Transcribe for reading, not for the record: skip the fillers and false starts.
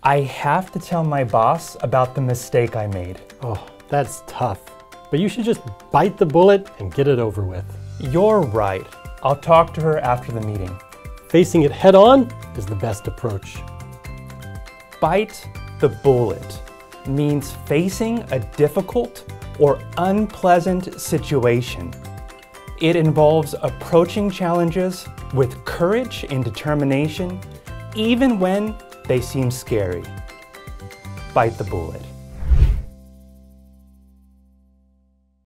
I have to tell my boss about the mistake I made. Oh, that's tough. But you should just bite the bullet and get it over with. You're right. I'll talk to her after the meeting. Facing it head on is the best approach. Bite the bullet means facing a difficult or unpleasant situation. It involves approaching challenges with courage and determination, even when they seem scary. Bite the bullet.